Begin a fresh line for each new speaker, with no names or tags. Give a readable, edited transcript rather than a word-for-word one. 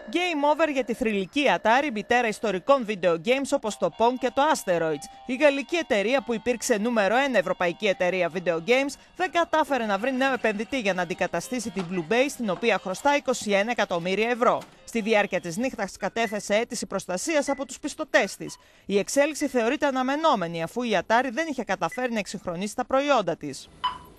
Game over για τη θρυλική Atari, μητέρα ιστορικών video games όπως το Pong και το Asteroids. Η γαλλική εταιρεία, που υπήρξε νούμερο 1 ευρωπαϊκή εταιρεία video games, δεν κατάφερε να βρει νέο επενδυτή για να αντικαταστήσει την Blue Base, την οποία χρωστά 21 εκατομμύρια ευρώ. Στη διάρκεια της νύχτας κατέθεσε αίτηση προστασίας από τους πιστωτές της. Η εξέλιξη θεωρείται αναμενόμενη, αφού η Atari δεν είχε καταφέρει να εξυγχρονίσει τα προϊόντα της.